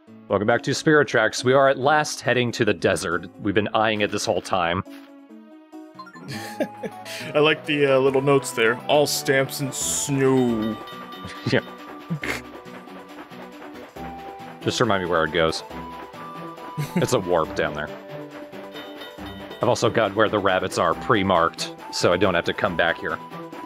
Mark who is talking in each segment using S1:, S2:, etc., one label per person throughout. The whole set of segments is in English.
S1: Welcome back to Spirit Tracks. We are at last heading to the desert. We've been eyeing it this whole time.
S2: I like the little notes there. All stamps in snow.
S1: Yeah. Just remind me where it goes. It's a warp down there. I've also got where the rabbits are pre-marked, so I don't have to come back here.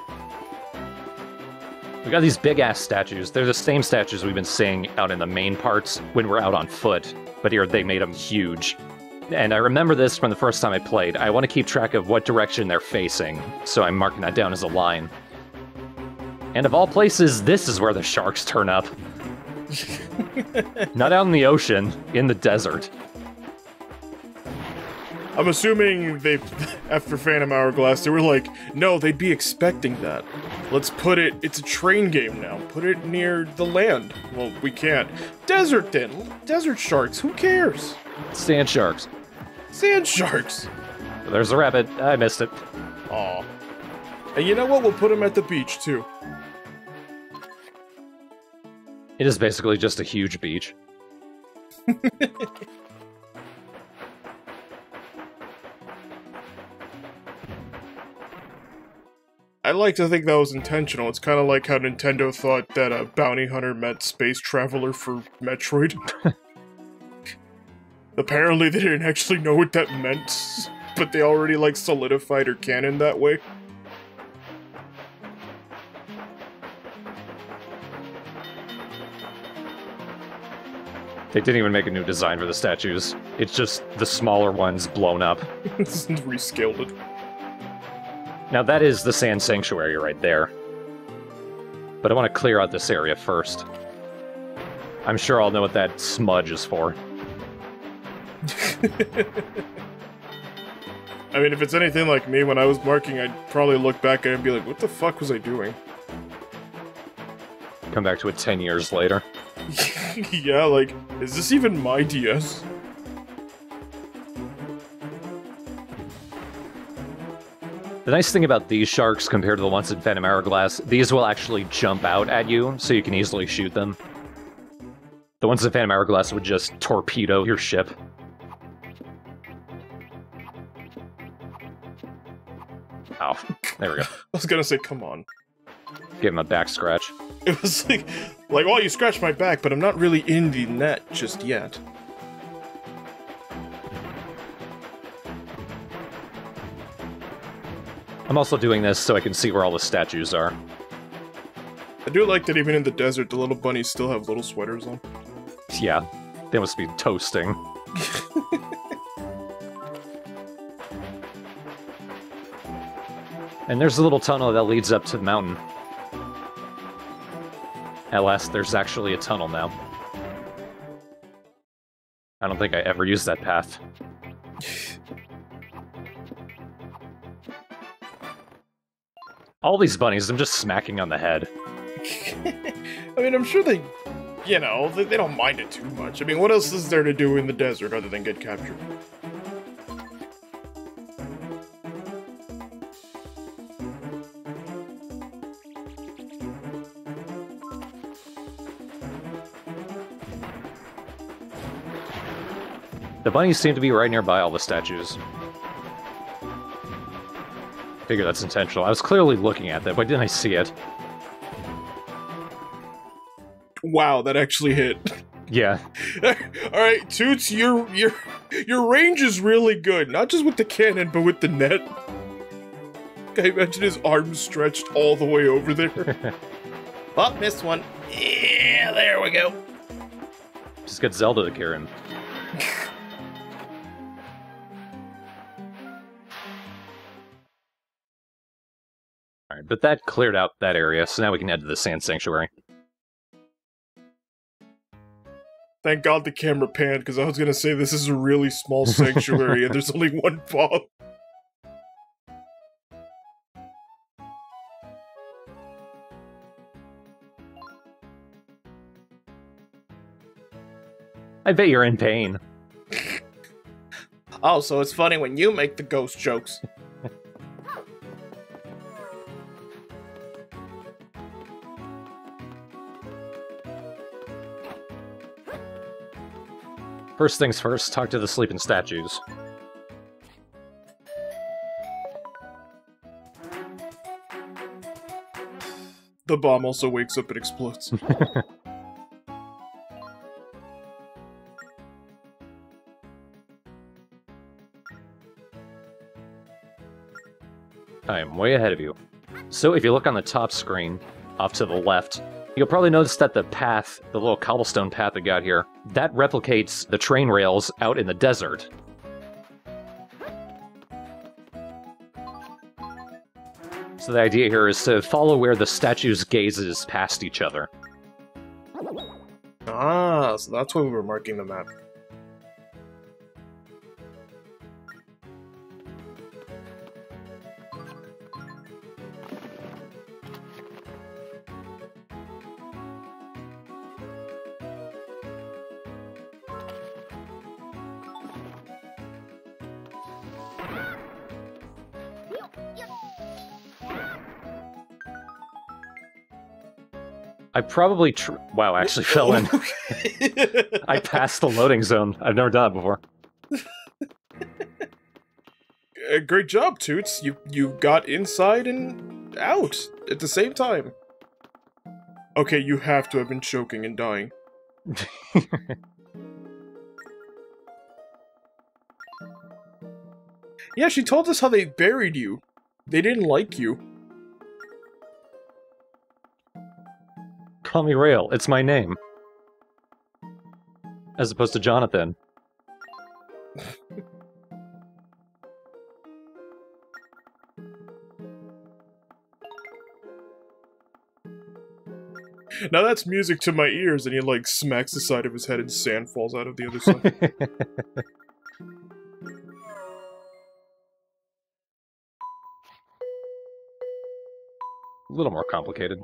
S1: We got these big-ass statues. They're the same statues we've been seeing out in the main parts when we're out on foot, but here they made them huge. And I remember this from the first time I played. I want to keep track of what direction they're facing, so I'm marking that down as a line. And of all places, this is where the sharks turn up. Not out in the ocean, in the desert.
S2: I'm assuming they, after Phantom Hourglass, they were like, no, they'd be expecting that. Let's put it, it's a train game now. Put it near the land. Well, we can't. Desert then. Desert sharks, who cares?
S1: Sand sharks.
S2: Sand sharks.
S1: There's a rabbit. I missed it.
S2: Aw. And you know what? We'll put them at the beach, too.
S1: It is basically just a huge beach.
S2: I like to think that was intentional. It's kind of like how Nintendo thought that a bounty hunter meant space traveler for Metroid. Apparently they didn't actually know what that meant, but they already like solidified or canon that way.
S1: They didn't even make a new design for the statues. It's just the smaller ones blown up.
S2: Rescaled it.
S1: Now that is the Sand Sanctuary right there. But I want to clear out this area first. I'm sure I'll know what that smudge is for.
S2: I mean, if it's anything like me, when I was marking, I'd probably look back at it and be like, what the fuck was I doing?
S1: Come back to it 10 years later.
S2: Yeah, like, is this even my DS?
S1: The nice thing about these sharks compared to the ones in Phantom Hourglass, these will actually jump out at you, so you can easily shoot them. The ones in Phantom Hourglass would just torpedo your ship. Oh, there we go.
S2: I was gonna say, come on.
S1: Give him a back scratch.
S2: It was like, oh, you scratched my back, but I'm not really in the net just yet.
S1: I'm also doing this so I can see where all the statues are.
S2: I do like that even in the desert, the little bunnies still have little sweaters on.
S1: Yeah, they must be toasting. And there's a little tunnel that leads up to the mountain. At last, there's actually a tunnel now. I don't think I ever used that path. All these bunnies, I'm just smacking on the head.
S2: I mean, I'm sure they, you know, they don't mind it too much. I mean, what else is there to do in the desert other than get captured?
S1: The bunnies seem to be right nearby all the statues. Figure that's intentional. I was clearly looking at that, but didn't I see it?
S2: Wow, that actually hit.
S1: Yeah.
S2: Alright, Toots, your range is really good. Not just with the cannon, but with the net. I imagine his arms stretched all the way over there. Oh, missed one. Yeah, there we go.
S1: Just get Zelda to carry him. Alright, but that cleared out that area, so now we can head to the Sand Sanctuary.
S2: Thank God the camera panned, because I was gonna say this is a really small sanctuary and there's only one boss.
S1: I bet you're in pain.
S2: Oh, so it's funny when you make the ghost jokes.
S1: First things first, talk to the sleeping statues.
S2: The bomb also wakes up and explodes.
S1: I am way ahead of you. So if you look on the top screen, off to the left, you'll probably notice that the path, the little cobblestone path that got here, that replicates the train rails out in the desert. So the idea here is to follow where the statues' gazes past each other.
S2: Ah, so that's why we were marking the map.
S1: I probably wow, I actually fell in. I passed the loading zone. I've never done it before.
S2: Great job, Toots. You got inside and out at the same time. Okay, you have to have been choking and dying. Yeah, she told us how they buried you. They didn't like you.
S1: Call me Rail. It's my name. As opposed to Jonathan.
S2: Now that's music to my ears, and he, like, smacks the side of his head and sand falls out of the other side.
S1: A little more complicated.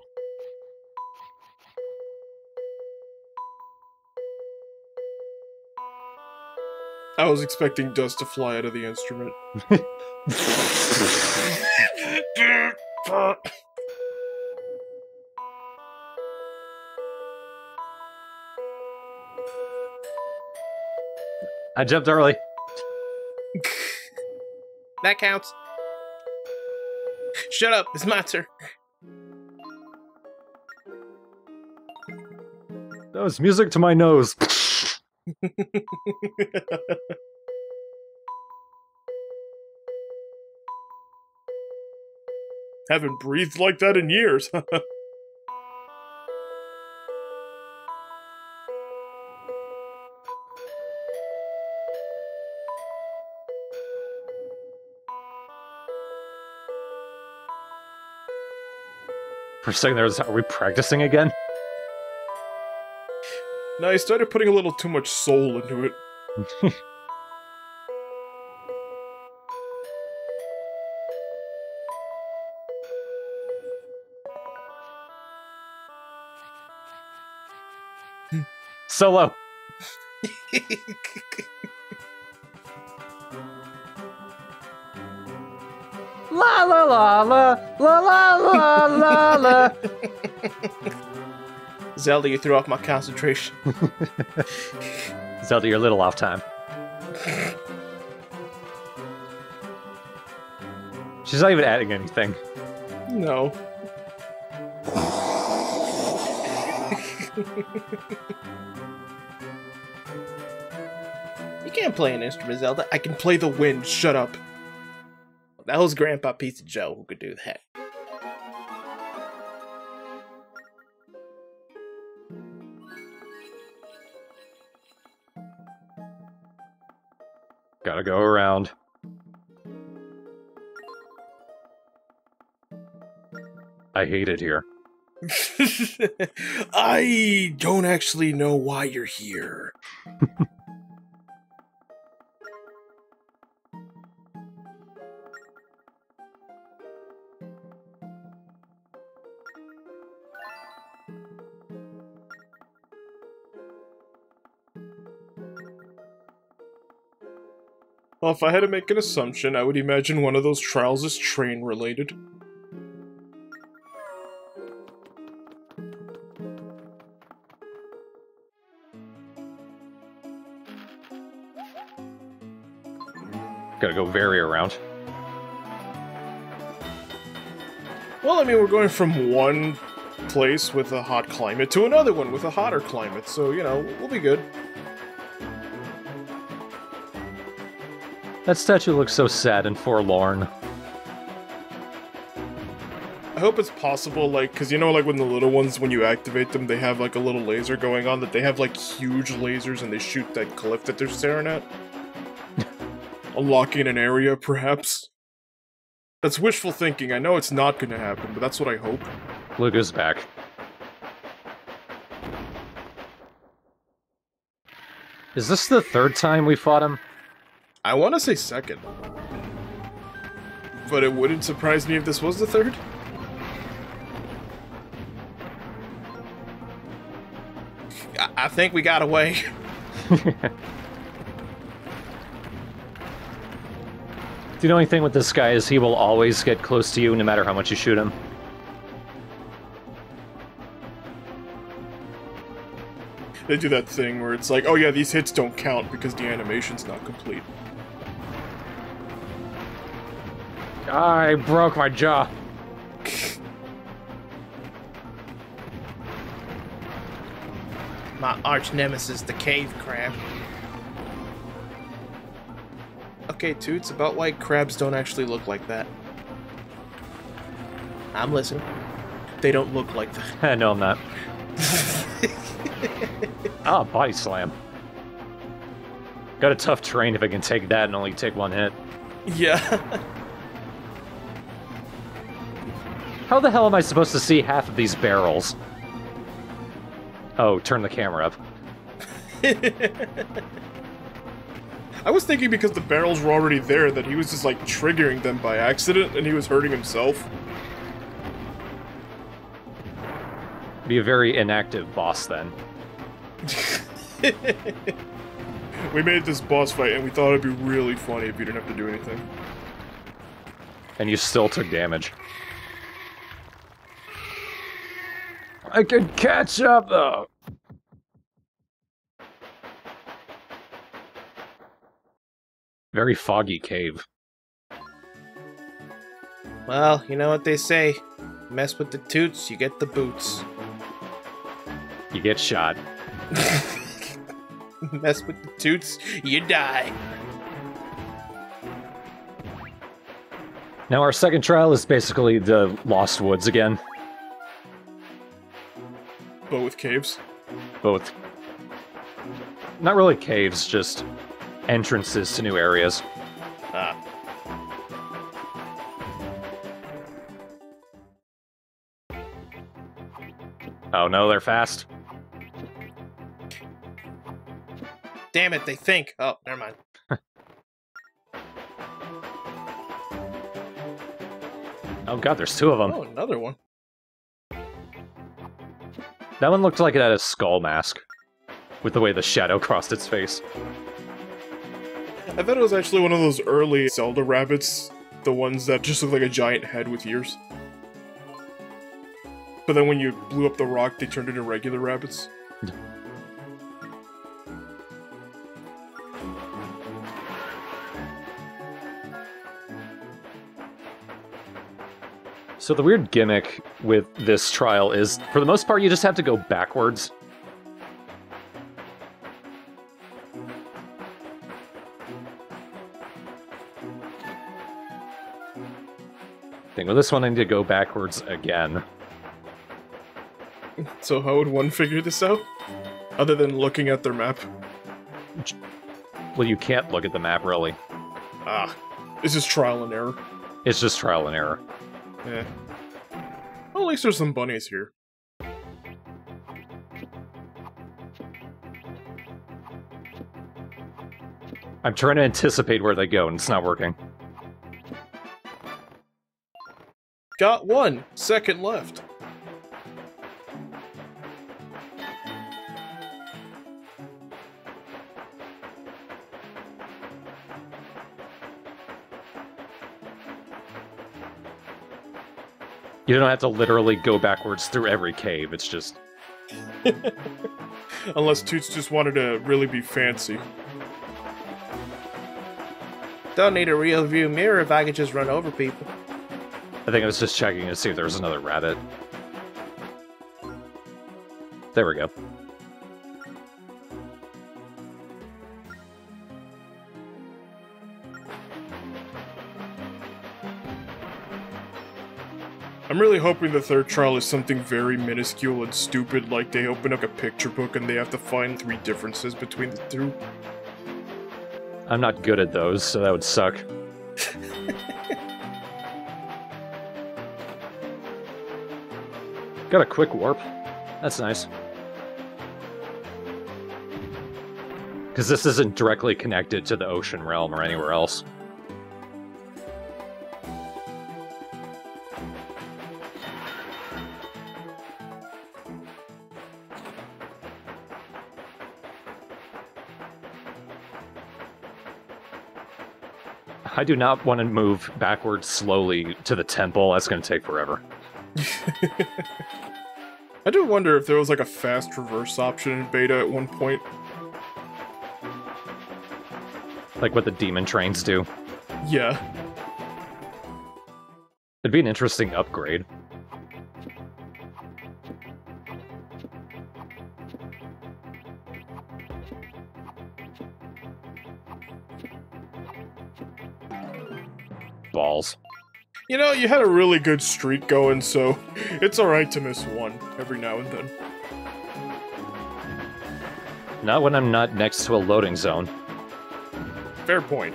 S2: I was expecting dust to fly out of the instrument.
S1: I jumped early.
S2: That counts. Shut up, it's my turn.
S1: That was music to my nose.
S2: Haven't breathed like that in years.
S1: For a second there was, are we practicing again?
S2: No, I started putting a little too much soul into it.
S1: Solo! La la la la la la la la la.
S2: Zelda, you threw off my concentration.
S1: Zelda, you're a little off time. She's not even adding anything.
S2: No. You can't play an instrument, Zelda. I can play the wind. Shut up. That was Grandpa Pizza Joe who could do that.
S1: Gotta go around. I hate it here.
S2: I don't actually know why you're here. Well, if I had to make an assumption, I would imagine one of those trials is train-related.
S1: Gotta go very around.
S2: Well, I mean, we're going from one place with a hot climate to another one with a hotter climate, so, you know, we'll be good.
S1: That statue looks so sad and forlorn.
S2: I hope it's possible, like, because you know, like, when the little ones, when you activate them, they have, like, a little laser going on, that they have, like, huge lasers and they shoot that cliff that they're staring at. Unlocking an area, perhaps. That's wishful thinking. I know it's not gonna happen, but that's what I hope.
S1: Luca's back. Is this the third time we fought him?
S2: I want to say second. But it wouldn't surprise me if this was the third. I think we got away.
S1: Do you know anything with this guy is he will always get close to you no matter how much you shoot him?
S2: They do that thing where it's like, oh yeah, these hits don't count because the animation's not complete.
S1: I broke my jaw.
S2: My arch nemesis, the cave crab. Okay, Toots, about why crabs don't actually look like that. I'm listening. They don't look like that.
S1: No, I'm not. Ah, body slam. Got a tough terrain if I can take that and only take one hit.
S2: Yeah.
S1: How the hell am I supposed to see half of these barrels? Oh, turn the camera up.
S2: I was thinking because the barrels were already there that he was just like triggering them by accident and he was hurting himself.
S1: Be a very inactive boss then.
S2: We made this boss fight and we thought it'd be really funny if you didn't have to do anything.
S1: And you still took damage. I could catch up though. Very foggy cave.
S2: Well, you know what they say. Mess with the Toots, you get the boots.
S1: You get shot.
S2: Mess with the Toots, you die.
S1: Now our second trial is basically the Lost Woods again.
S2: But with caves?
S1: Both. Not really caves, just entrances to new areas.
S2: Ah.
S1: Oh no, they're fast.
S2: Damn it, they think. Oh, never mind.
S1: Oh god, there's two of them.
S2: Oh, another one.
S1: That one looked like it had a skull mask, with the way the shadow crossed its face.
S2: I thought it was actually one of those early Zelda rabbits, the ones that just look like a giant head with ears. But then when you blew up the rock, they turned into regular rabbits.
S1: So the weird gimmick with this trial is, for the most part, you just have to go backwards. With this one, I need to go backwards again.
S2: So how would one figure this out? Other than looking at their map?
S1: Well, you can't look at the map, really.
S2: Ah. This is trial and error.
S1: It's just trial and error.
S2: Yeah. Well, at least there's some bunnies here.
S1: I'm trying to anticipate where they go, and it's not working.
S2: Got one. Second left.
S1: You don't have to literally go backwards through every cave, it's just...
S2: Unless Toots just wanted to really be fancy. Don't need a real view mirror if I could just run over people.
S1: I think I was just checking to see if there was another rabbit. There we go.
S2: I'm really hoping the third trial is something very minuscule and stupid, like they open up a picture book and they have to find 3 differences between the 2.
S1: I'm not good at those, so that would suck. Got a quick warp. That's nice. Because this isn't directly connected to the ocean realm or anywhere else. I do not want to move backwards slowly to the temple. That's going to take forever.
S2: I do wonder if there was like a fast reverse option in beta at one point.
S1: Like what the demon trains do.
S2: Yeah.
S1: It'd be an interesting upgrade. Balls.
S2: You know, you had a really good streak going, so it's alright to miss one every now and then.
S1: Not when I'm not next to a loading zone.
S2: Fair point.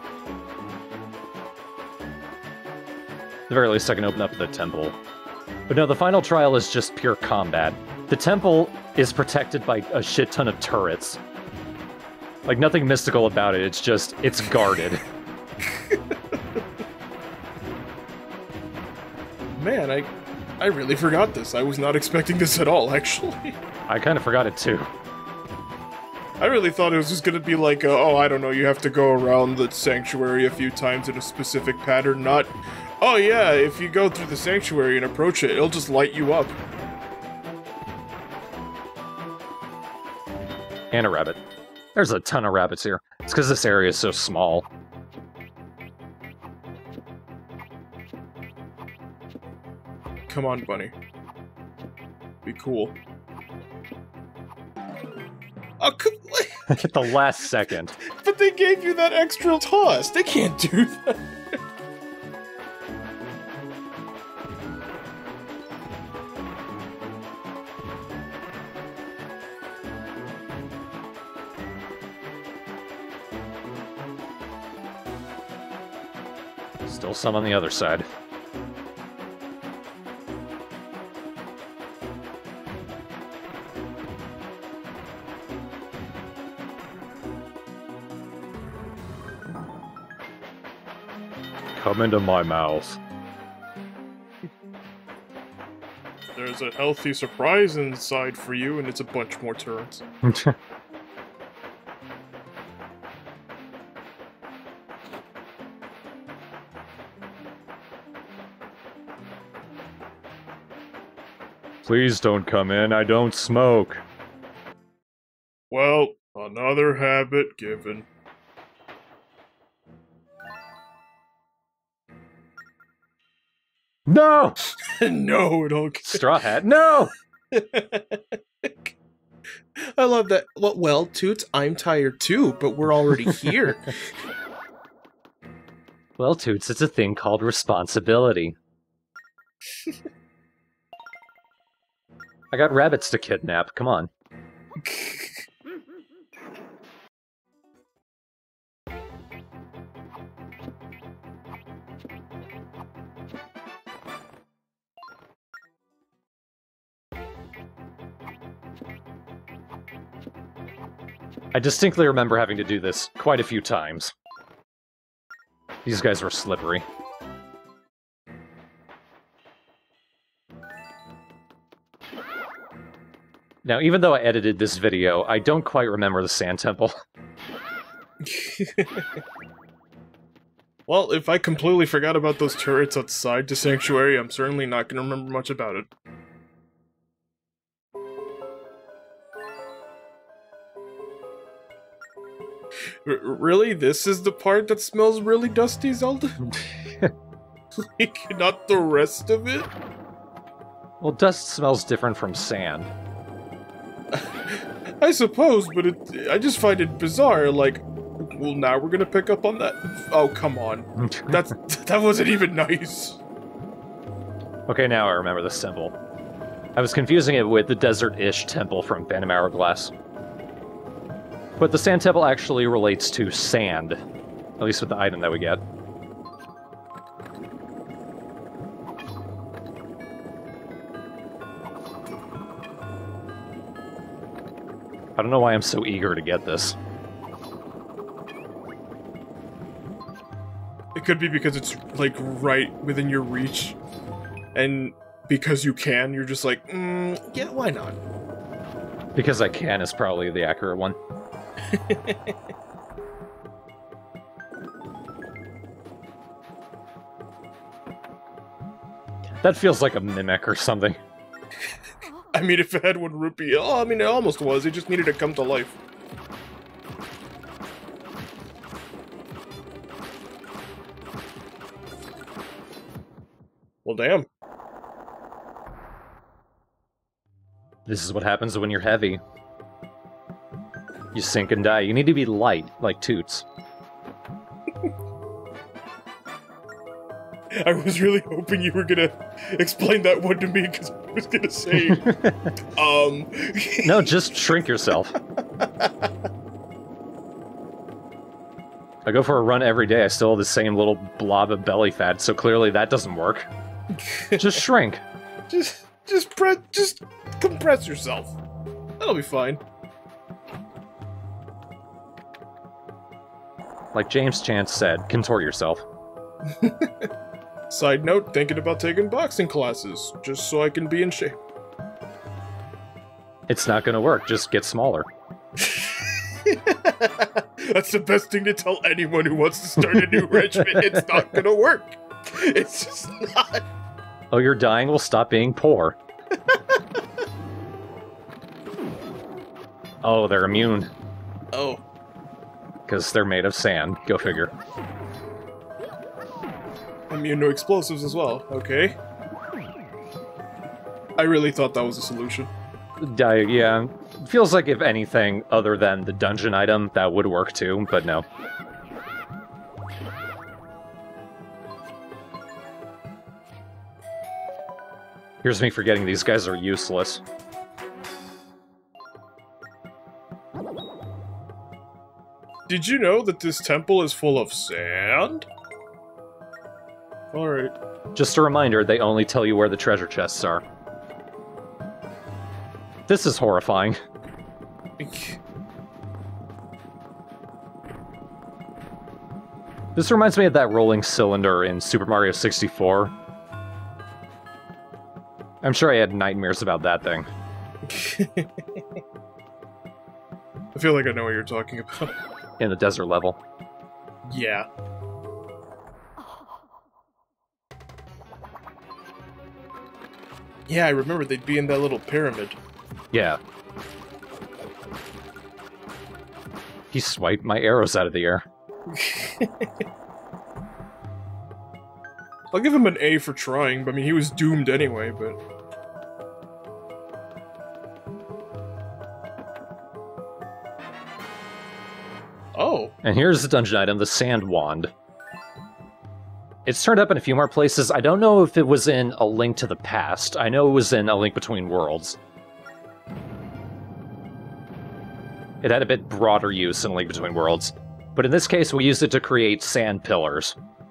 S1: At the very least, I can open up the temple. But no, the final trial is just pure combat. The temple is protected by a shit ton of turrets. Like, nothing mystical about it, it's guarded.
S2: Man, I really forgot this. I was not expecting this at all, actually.
S1: I kind of forgot it too.
S2: I really thought it was just gonna be like, oh, I don't know, you have to go around the sanctuary a few times in a specific pattern, not, oh yeah, if you go through the sanctuary and approach it, it'll just light you up.
S1: And a rabbit. There's a ton of rabbits here. It's because this area is so small.
S2: Come on, bunny. Be cool. Oh,
S1: At the last second.
S2: But they gave you that extra toss. They can't do that.
S1: Still some on the other side. Come into my mouth.
S2: There's a healthy surprise inside for you, and it's a bunch more turrets.
S1: Please don't come in, I don't smoke.
S2: Well, another habit given.
S1: No!
S2: No, it all.
S1: Straw Hat, no!
S2: I love that. Well, Toots, I'm tired too, but we're already here.
S1: Well, Toots, it's a thing called responsibility. I got rabbits to kidnap, come on. I distinctly remember having to do this quite a few times. These guys were slippery. Now, even though I edited this video, I don't quite remember the Sand Temple.
S2: Well, if I completely forgot about those turrets outside the sanctuary, I'm certainly not going to remember much about it. Really? This is the part that smells really dusty, Zelda? Like, not the rest of it?
S1: Well, dust smells different from sand.
S2: I suppose, but I just find it bizarre, like, well, now we're gonna pick up on that? Oh, come on. That wasn't even nice.
S1: Okay, now I remember this temple. I was confusing it with the desert-ish temple from Phantom Hourglass. But the sand temple actually relates to sand, at least with the item that we get. I don't know why I'm so eager to get this.
S2: It could be because it's, like, right within your reach. And because you can, you're just like, yeah, why not?
S1: Because I can is probably the accurate one. That feels like a mimic or something.
S2: I mean, if it had one rupee, oh, I mean, it almost was. It just needed to come to life. Well, damn.
S1: This is what happens when you're heavy. You sink and die. You need to be light, like Toots.
S2: I was really hoping you were gonna explain that one to me, because I was gonna say,
S1: No, just shrink yourself. I go for a run every day, I still have the same little blob of belly fat, so clearly that doesn't work. Just shrink.
S2: Just compress yourself. That'll be fine.
S1: Like James Chance said, contort yourself.
S2: Side note, thinking about taking boxing classes, just so I can be in shape.
S1: It's not gonna work, just get smaller.
S2: That's the best thing to tell anyone who wants to start a new regimen. It's not gonna work. It's just not.
S1: Oh, you're dying? Well, stop being poor. Oh, they're immune.
S2: Oh.
S1: Because they're made of sand. Go figure.
S2: Immune to explosives as well. Okay. I really thought that was a solution.
S1: Yeah. Feels like if anything other than the dungeon item, that would work too, but no. Here's me forgetting these guys are useless.
S2: Did you know that this temple is full of sand? Alright.
S1: Just a reminder, they only tell you where the treasure chests are. This is horrifying. This reminds me of that rolling cylinder in Super Mario 64. I'm sure I had nightmares about that thing.
S2: I feel like I know what you're talking about.
S1: In the desert level.
S2: Yeah. Yeah, I remember they'd be in that little pyramid.
S1: Yeah. He swiped my arrows out of the air.
S2: I'll give him an A for trying, but I mean, he was doomed anyway, but... Oh.
S1: And here's the dungeon item, the Sand Wand. It's turned up in a few more places. I don't know if it was in A Link to the Past. I know it was in A Link Between Worlds. It had a bit broader use in A Link Between Worlds. But in this case, we used it to create sand pillars.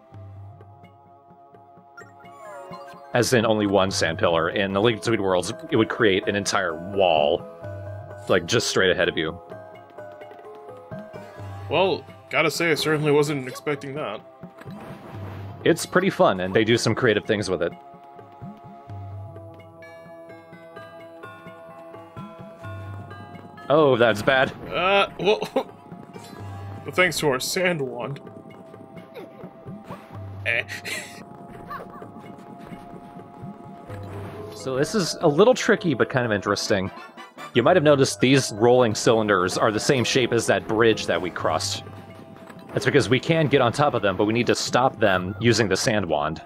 S1: As in only one sand pillar. In A Link Between Worlds, it would create an entire wall. Like, just straight ahead of you.
S2: Well, gotta say, I certainly wasn't expecting that.
S1: It's pretty fun, and they do some creative things with it. Oh, that's bad.
S2: Well... But thanks to our sand wand.
S1: So this is a little tricky, but kind of interesting. You might have noticed these rolling cylinders are the same shape as that bridge that we crossed. That's because we can get on top of them, but we need to stop them using the sand wand.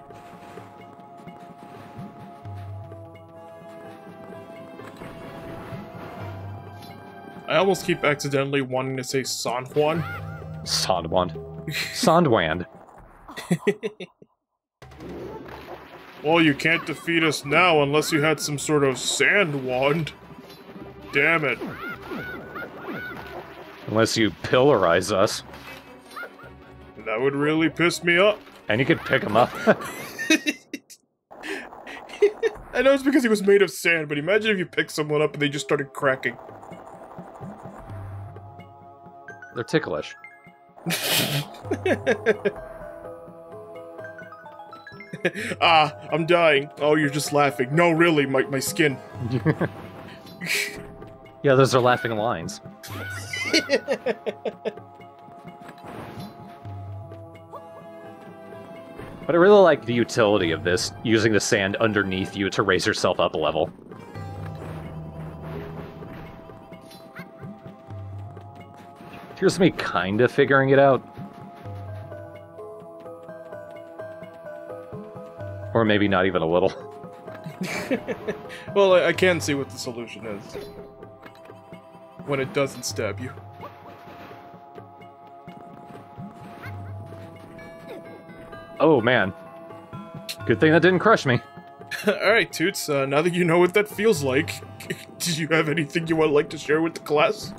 S2: I almost keep accidentally wanting to say San Juan.
S1: Sandwand. Sandwand.
S2: Well, you can't defeat us now unless you had some sort of sand wand. Damn it.
S1: Unless you pillarize us.
S2: That would really piss me off.
S1: And you could pick them up.
S2: I know it's because he was made of sand, but imagine if you picked someone up and they just started cracking.
S1: They're ticklish.
S2: I'm dying. Oh, you're just laughing. No, really, my skin.
S1: Yeah, those are laughing lines. But I really like the utility of this, using the sand underneath you to raise yourself up a level. Here's me kinda figuring it out. Or maybe not even a little.
S2: Well, I can see what the solution is. When it doesn't stab you.
S1: Oh, man. Good thing that didn't crush me.
S2: Alright, Toots, now that you know what that feels like, do you have anything you would like to share with the class?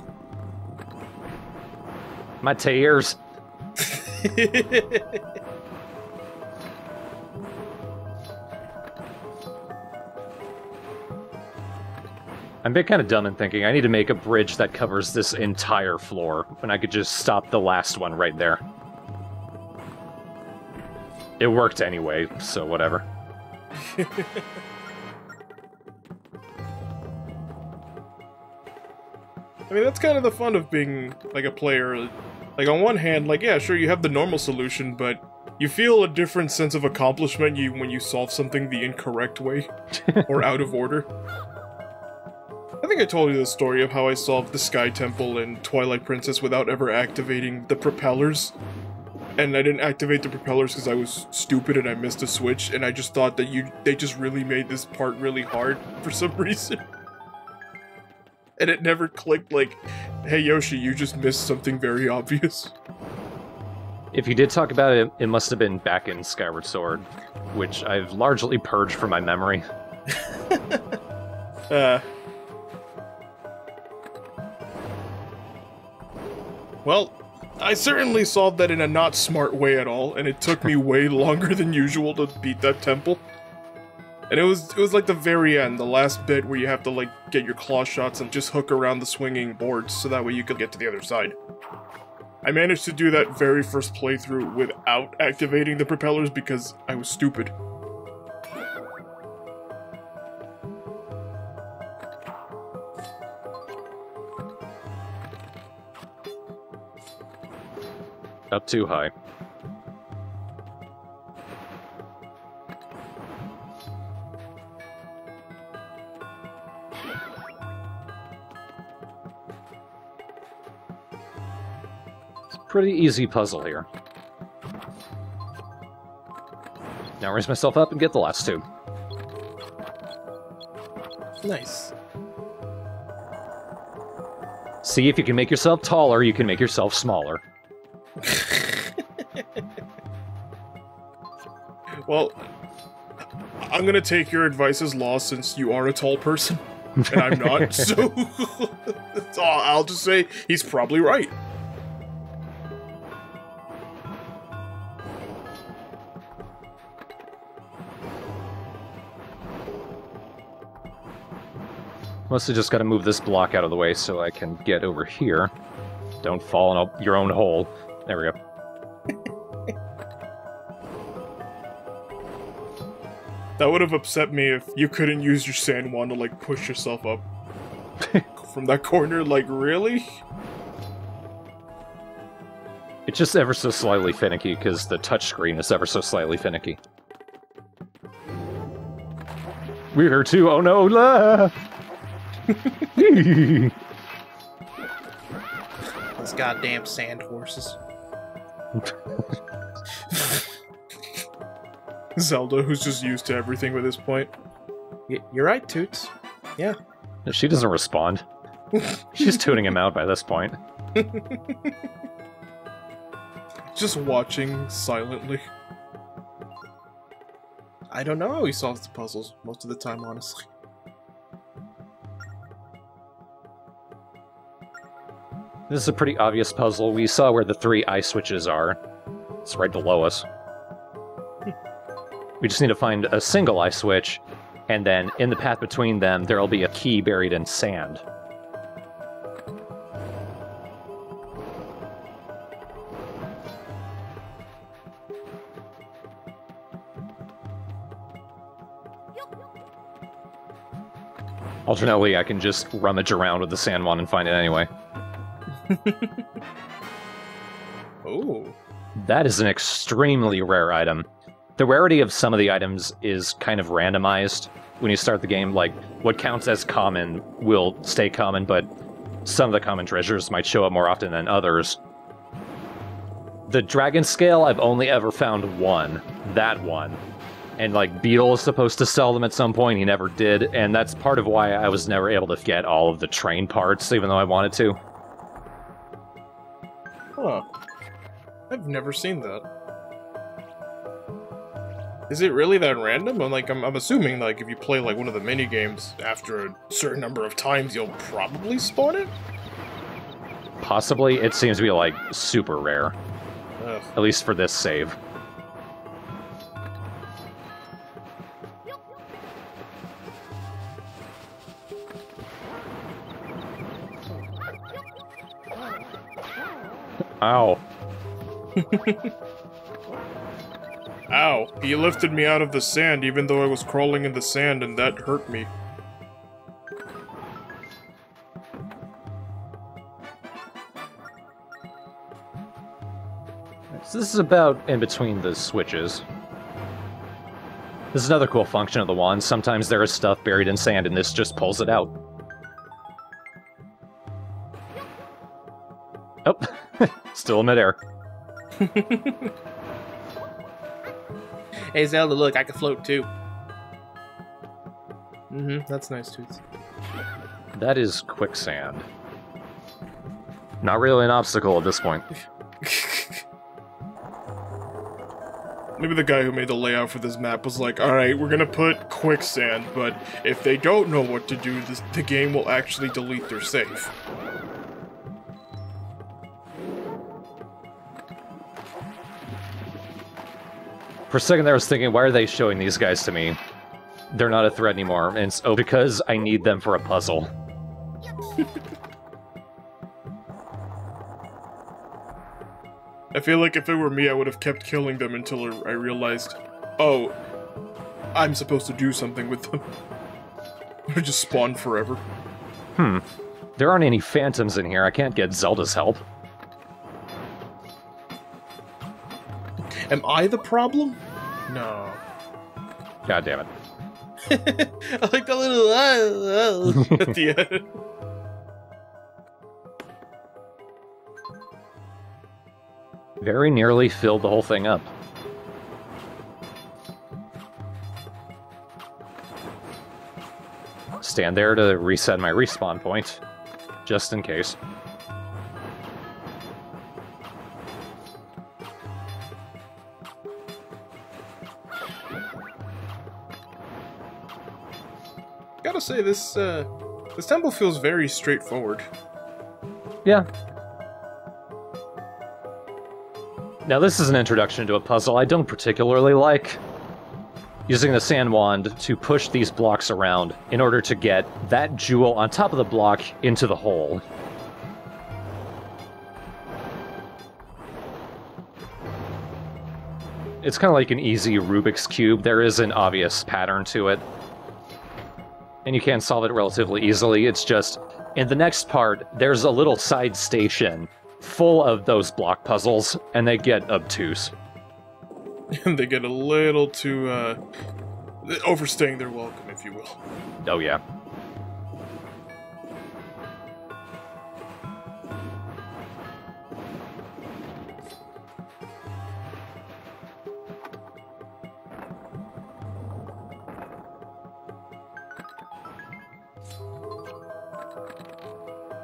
S1: My tears. I'm a bit kind of dumb in thinking I need to make a bridge that covers this entire floor, when I could just stop the last one right there. It worked anyway, so whatever.
S2: I mean, that's kind of the fun of being, like, a player. Like, on one hand, like, yeah, sure, you have the normal solution, but you feel a different sense of accomplishment when you solve something the incorrect way, or out of order. I think I told you the story of how I solved the Sky Temple in Twilight Princess without ever activating the propellers. And I didn't activate the propellers because I was stupid and I missed a switch, and I just thought that they just really made this part really hard for some reason. And it never clicked like, hey Yoshi, you just missed something very obvious.
S1: If you did talk about it, it must have been back in Skyward Sword, which I've largely purged from my memory.
S2: Well, I certainly solved that in a not smart way at all, and it took me way longer than usual to beat that temple. And it was like the very end, the last bit where you have to like get your claw shots and just hook around the swinging boards so that way you could get to the other side. I managed to do that very first playthrough without activating the propellers because I was stupid.
S1: Up too high. It's a pretty easy puzzle here. Now raise myself up and get the last two.
S2: Nice.
S1: See, if you can make yourself taller, you can make yourself smaller.
S2: Well, I'm gonna take your advice as law since you are a tall person, and I'm not, so I'll just say he's probably right.
S1: Mostly just gotta move this block out of the way so I can get over here. Don't fall in your own hole. There we go.
S2: That would have upset me if you couldn't use your sand wand to, like, push yourself up from that corner. Like, really?
S1: It's just ever so slightly finicky, because the touchscreen is ever so slightly finicky. We're here too, oh no! La!
S2: Those goddamn sand horses. Zelda, who's just used to everything at this point. You're right, Toots. Yeah.
S1: She doesn't respond. She's tuning him out by this point.
S2: Just watching silently. I don't know how he solves the puzzles most of the time, honestly.
S1: This is a pretty obvious puzzle. We saw where the 3 ice switches are. It's right below us. We just need to find a single ice switch, and then in the path between them, there'll be a key buried in sand. Alternately, I can just rummage around with the sand wand and find it anyway.
S2: Oh.
S1: That is an extremely rare item. The rarity of some of the items is kind of randomized when you start the game. Like, what counts as common will stay common, but some of the common treasures might show up more often than others. The dragon scale, I've only ever found one. That one. And, like, Beetle is supposed to sell them at some point, he never did, and that's part of why I was never able to get all of the train parts, even though I wanted to.
S2: Huh. I've never seen that. Is it really that random? I'm assuming, like, if you play, like, one of the mini-games, after a certain number of times, you'll probably spawn it?
S1: Possibly. It seems to be, like, super rare.
S2: Ugh.
S1: At least for this save. Ow.
S2: Ow. He lifted me out of the sand even though I was crawling in the sand, and that hurt me.
S1: So this is about in between the switches. This is another cool function of the wand. Sometimes there is stuff buried in sand, and this just pulls it out. Oh, still in midair.
S2: Hey Zelda, look, I can float too. That's nice, Toots.
S1: That is quicksand. Not really an obstacle at this point.
S2: Maybe the guy who made the layout for this map was like, alright, we're gonna put quicksand, but if they don't know what to do, the game will actually delete their save.
S1: For a second there I was thinking, why are they showing these guys to me? They're not a threat anymore, and it's because I need them for a puzzle.
S2: I feel like if it were me, I would have kept killing them until I realized, oh, I'm supposed to do something with them. Or just spawn forever.
S1: There aren't any phantoms in here. I can't get Zelda's help.
S2: Am I the problem? No.
S1: God damn it.
S2: I like the little at the end.
S1: Very nearly filled the whole thing up. Stand there to reset my respawn point, just in case.
S2: Gotta say, this temple feels very straightforward.
S1: Yeah. Now this is an introduction to a puzzle I don't particularly like. Using the sand wand to push these blocks around in order to get that jewel on top of the block into the hole. It's kind of like an easy Rubik's Cube. There is an obvious pattern to it. And you can solve it relatively easily. It's just, in the next part, there's a little side station full of those block puzzles, and they get obtuse.
S2: And they get a little too, overstaying their welcome, if you will.
S1: Oh yeah.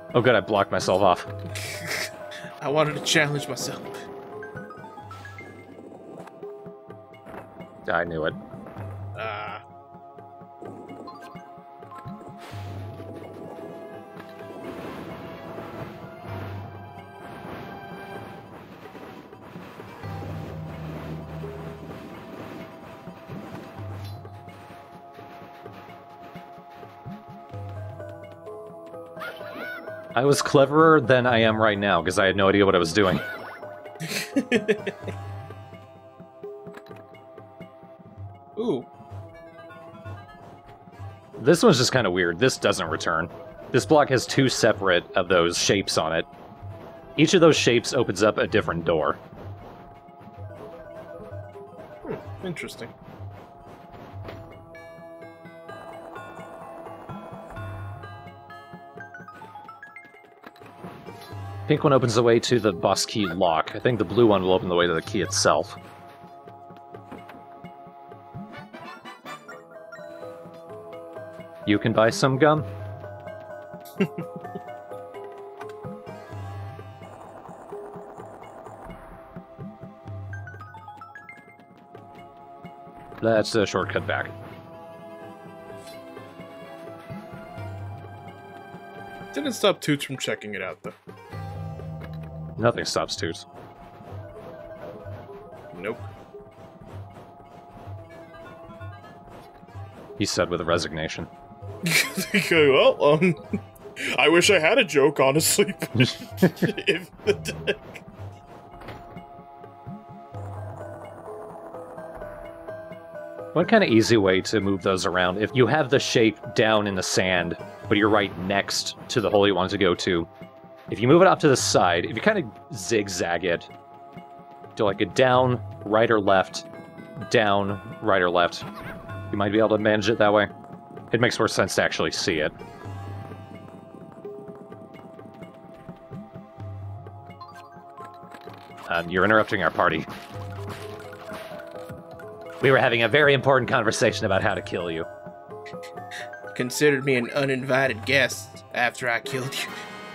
S1: Oh good, I blocked myself off.
S2: I wanted to challenge myself.
S1: I knew it. I was cleverer than I am right now, because I had no idea what I was doing.
S2: Ooh.
S1: This one's just kind of weird. This doesn't return. This block has two separate of those shapes on it. Each of those shapes opens up a different door.
S2: Interesting.
S1: Pink one opens the way to the boss key lock. I think the blue one will open the way to the key itself. You can buy some gum? That's a shortcut back.
S2: Didn't stop Toots from checking it out, though.
S1: Nothing stops Toots.
S2: Nope.
S1: He said with resignation.
S2: Well, I wish I had a joke, honestly. If the deck...
S1: One kind of easy way to move those around, if you have the shape down in the sand, but you're right next to the hole you want to go to, if you move it off to the side, if you kind of zigzag it, do like a down, right or left, down, right or left, you might be able to manage it that way. It makes more sense to actually see it. You're interrupting our party. We were having a very important conversation about how to kill you.
S2: Considered me an uninvited guest after I killed you.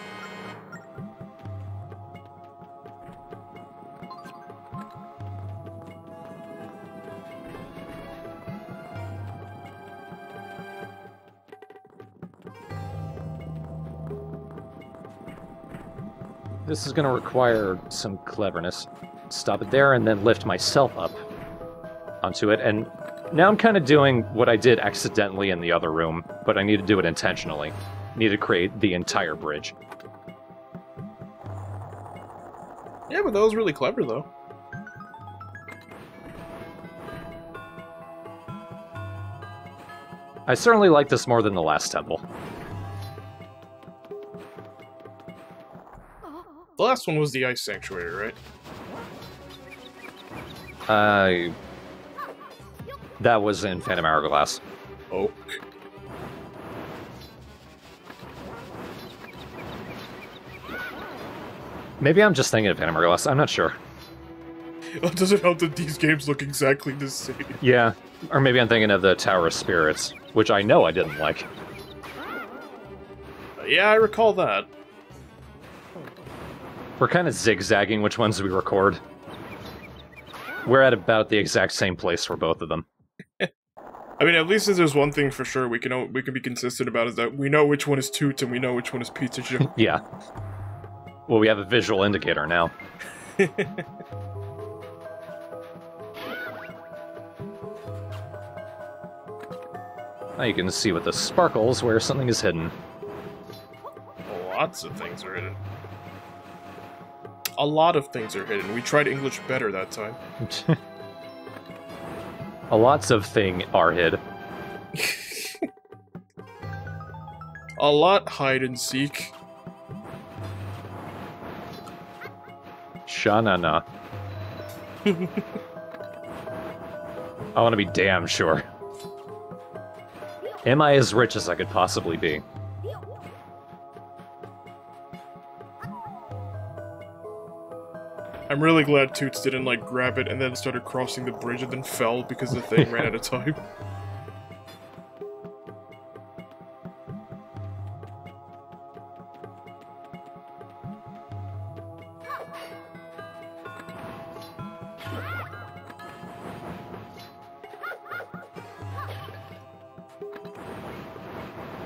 S1: This is going to require some cleverness. Stop it there and then lift myself up onto it. And now I'm kind of doing what I did accidentally in the other room, but I need to do it intentionally. I need to create the entire bridge.
S2: Yeah, but that was really clever, though.
S1: I certainly like this more than the last temple.
S2: The last one was the Ice Sanctuary, right?
S1: That was in Phantom Hourglass.
S2: Oh.
S1: Maybe I'm just thinking of Phantom Hourglass, I'm not sure.
S2: It doesn't help that these games look exactly the same.
S1: Yeah, or maybe I'm thinking of the Tower of Spirits, which I know I didn't like.
S2: Yeah, I recall that.
S1: We're kind of zigzagging which ones we record. We're at about the exact same place for both of them.
S2: I mean, at least if there's one thing for sure we can be consistent about is that we know which one is Toots and we know which one is Pizza Joe.
S1: Yeah. Well, we have a visual indicator now. Now you can see with the sparkles where something is hidden.
S2: Lots of things are hidden. A lot of things are hidden. We tried English better that time.
S1: A lots of thing are hid.
S2: A lot hide and seek.
S1: Sha-na-na. I want to be damn sure. Am I as rich as I could possibly be?
S2: I'm really glad Toots didn't, like, grab it and then started crossing the bridge and then fell because the thing ran out of time.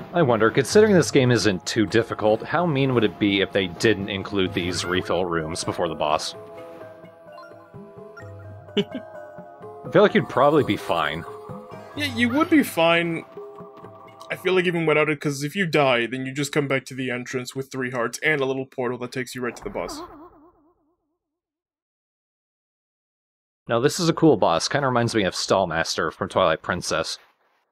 S1: I wonder, considering this game isn't too difficult, how mean would it be if they didn't include these refill rooms before the boss? I feel like you'd probably be fine.
S2: Yeah, you would be fine. I feel like even without it, because if you die, then you just come back to the entrance with 3 hearts and a little portal that takes you right to the boss.
S1: Now, this is a cool boss. Kind of reminds me of Stallmaster from Twilight Princess.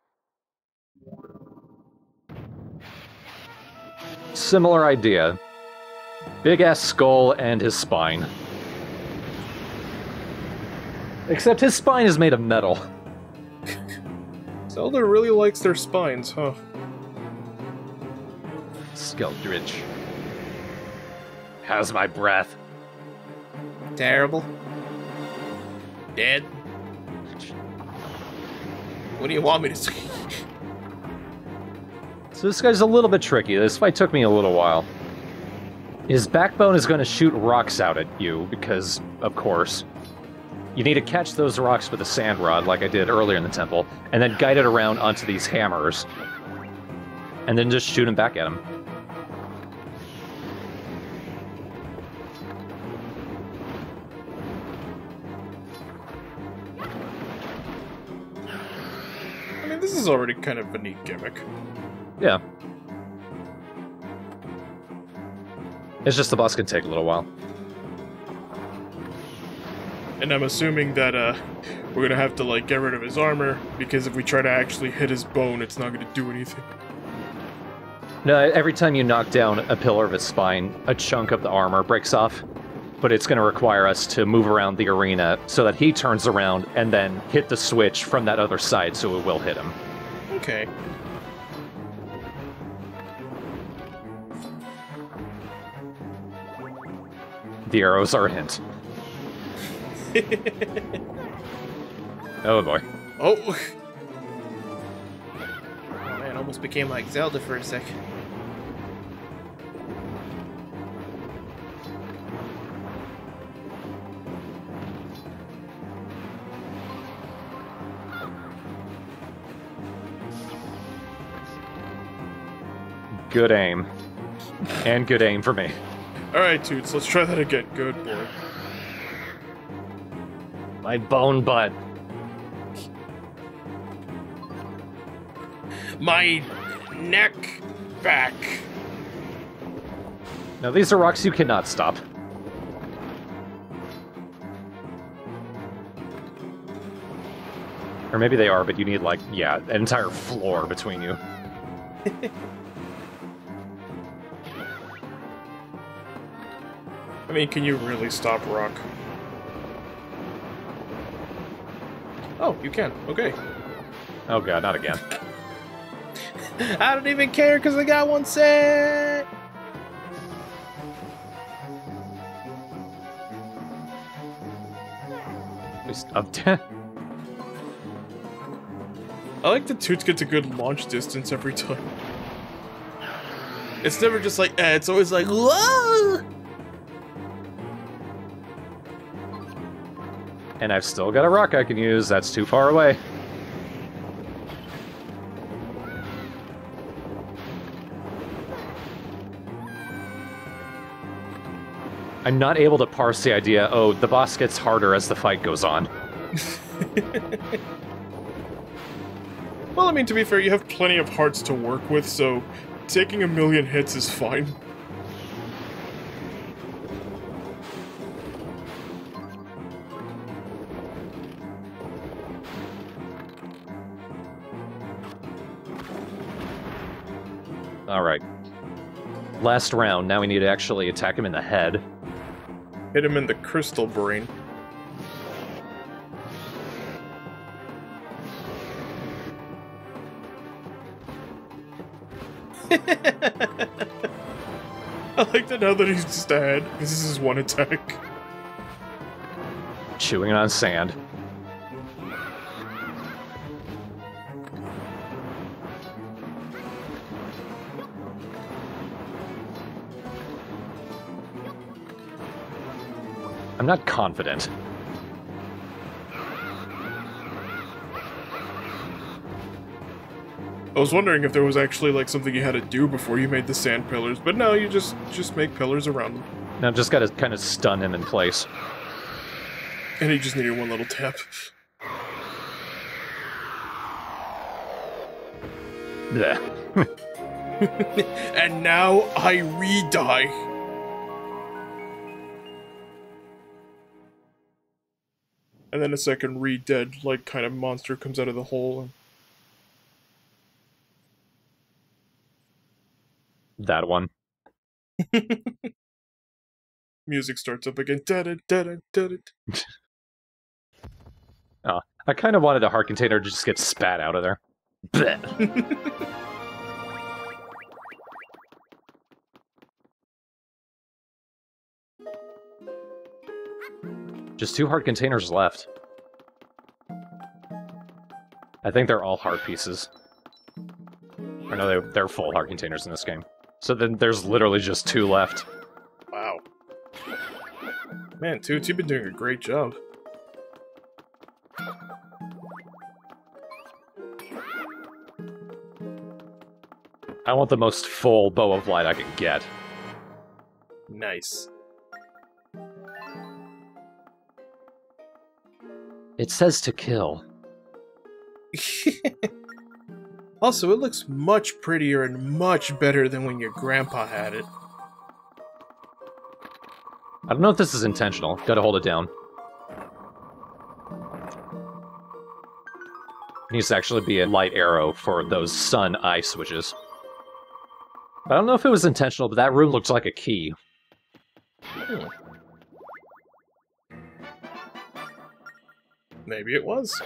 S1: Similar idea. Big-ass skull and his spine. Except his spine is made of metal.
S2: Zelda really likes their spines, huh?
S1: Skeldritch. How's my breath?
S2: Terrible. Dead. What do you want me to say?
S1: So this guy's a little bit tricky. This fight took me a little while. His backbone is going to shoot rocks out at you, because, of course. You need to catch those rocks with a sand rod, like I did earlier in the temple, and then guide it around onto these hammers. And then just shoot him back at him.
S2: I mean, this is already kind of a neat gimmick.
S1: Yeah. It's just the boss can take a little while.
S2: And I'm assuming that, we're gonna have to, like, get rid of his armor, because if we try to actually hit his bone, it's not gonna do anything.
S1: No, every time you knock down a pillar of its spine, a chunk of the armor breaks off. But it's going to require us to move around the arena so that he turns around and then hit the switch from that other side so it will hit him.
S2: Okay.
S1: The arrows are a hint. Oh boy.
S2: Oh! Oh man, almost became like Zelda for a sec.
S1: Good aim. And good aim for me.
S2: Alright, Toots, let's try that again. Good boy.
S1: My bone butt.
S2: My neck back.
S1: Now these are rocks you cannot stop. Or maybe they are, but you need, like, yeah, an entire floor between you.
S2: I mean, can you really stop rock? Oh, you can. Okay.
S1: Oh god, not again.
S2: I don't even care because I got one set! I like that Toots gets a good launch distance every time. It's never just like, it's always like, whoa!
S1: And I've still got a rock I can use, that's too far away. I'm not able to parse the idea, oh, the boss gets harder as the fight goes on.
S2: Well, I mean, to be fair, you have plenty of hearts to work with, so taking a million hits is fine.
S1: Alright. Last round, now we need to actually attack him in the head.
S2: Hit him in the crystal brain. I like that now that he's just dead. This is his one attack.
S1: Chewing on sand. I'm not confident.
S2: I was wondering if there was actually like something you had to do before you made the sand pillars, but no, you just make pillars around them.
S1: Now just gotta kind of stun him in place.
S2: And he just needed one little tap.
S1: Blech.
S2: And now I re-die. And then a second re-dead, like, kind of monster comes out of the hole. And...
S1: That one.
S2: Music starts up again. Da-da-da-da-da-da.
S1: Oh, I kind of wanted a heart container to just get spat out of there. Blech. Just 2 heart containers left. I think they're all heart pieces. Or no, they're full heart containers in this game. So then there's literally just 2 left.
S2: Wow. Man, Toots, you've been doing a great job.
S1: I want the most full bow of light I can get.
S2: Nice.
S1: It says to kill.
S2: Also, it looks much prettier and much better than when your grandpa had it.
S1: I don't know if this is intentional. Gotta hold it down. It needs to actually be a light arrow for those sun-eye switches. I don't know if it was intentional, but that room looks like a key.
S2: Maybe it was.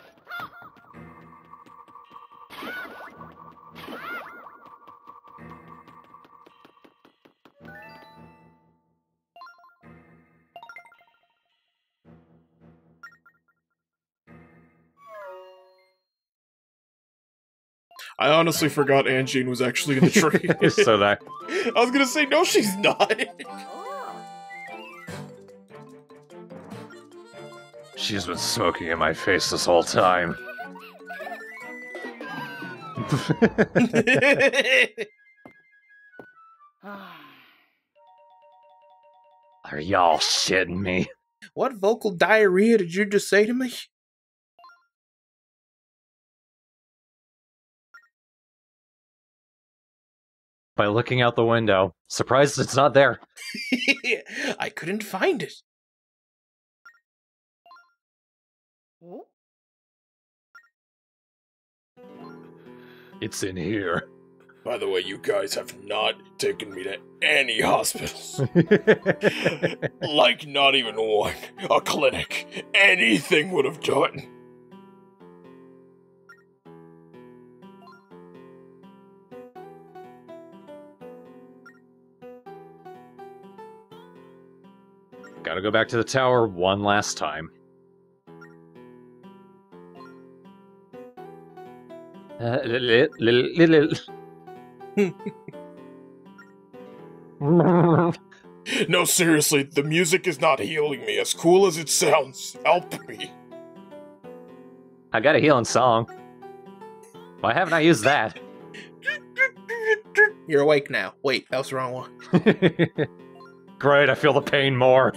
S2: I honestly forgot Anjean was actually in the tree.
S1: So that...
S2: I was gonna say, no, she's not.
S1: She's been smoking in my face this whole time. Are y'all shitting me?
S2: What vocal diarrhea did you just say to me?
S1: By looking out the window. Surprised it's not there.
S2: I couldn't find it.
S1: It's in here.
S2: By the way, you guys have not taken me to any hospitals. Like, not even one. A clinic. Anything would have done.
S1: Gotta go back to the tower one last time.
S2: No, seriously, the music is not healing me. As cool as it sounds, help me.
S1: I got a healing song. Why haven't I used that?
S2: You're awake now. Wait, that was the wrong one.
S1: Great, I feel the pain more.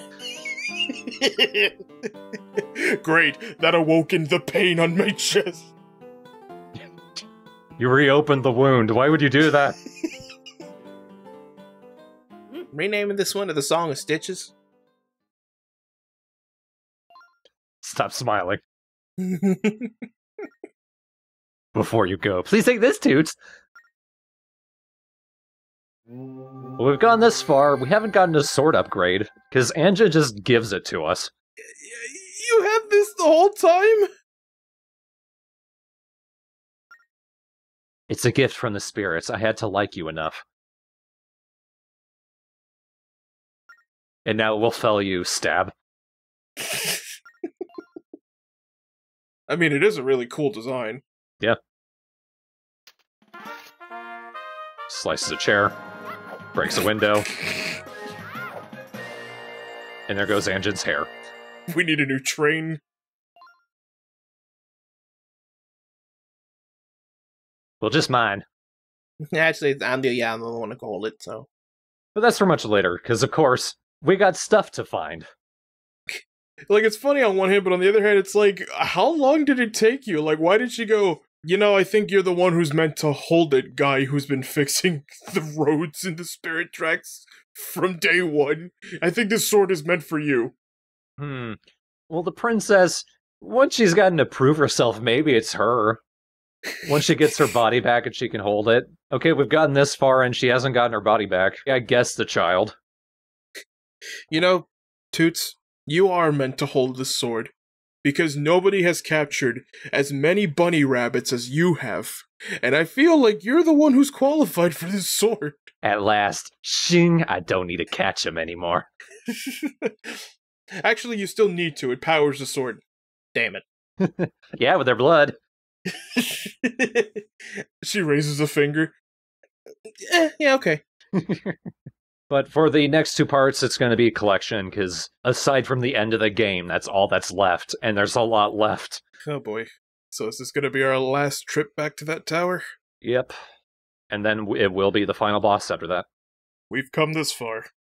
S2: Great, that awoken the pain on my chest.
S1: You reopened the wound. Why would you do that?
S2: Renaming this one to the Song of Stitches.
S1: Stop smiling. Before you go. Please take this, Toots! Well, we've gone this far. We haven't gotten a sword upgrade, because Anja just gives it to us.
S2: You had this the whole time?
S1: It's a gift from the spirits. I had to like you enough. And now it will fell you, stab.
S2: I mean, it is a really cool design.
S1: Yeah. Slices a chair. Breaks a window. And there goes Anjin's hair.
S2: We need a new train.
S1: Well, just mine.
S2: Actually, I'm the one to call it, so.
S1: But that's for much later, because of course, we got stuff to find.
S2: Like, it's funny on one hand, but on the other hand, it's like, how long did it take you? Like, why did she go, I think you're the one who's meant to hold it, guy who's been fixing the roads in the spirit tracks from day one. I think this sword is meant for you.
S1: Well, the princess, once she's gotten to prove herself, maybe it's her. Once she gets her body back and she can hold it. Okay, we've gotten this far and she hasn't gotten her body back. I guess the child.
S2: Toots, you are meant to hold this sword. Because nobody has captured as many bunny rabbits as you have. And I feel like you're the one who's qualified for this sword.
S1: At last, shing, I don't need to catch him anymore.
S2: Actually, you still need to. It powers the sword. Damn it.
S1: Yeah, with their blood.
S2: She raises a finger. Yeah, okay.
S1: But for the next 2 parts, it's going to be a collection, because aside from the end of the game, that's all that's left, and there's a lot left.
S2: Oh boy. So is this going to be our last trip back to that tower?
S1: Yep. And then it will be the final boss after that.
S2: We've come this far.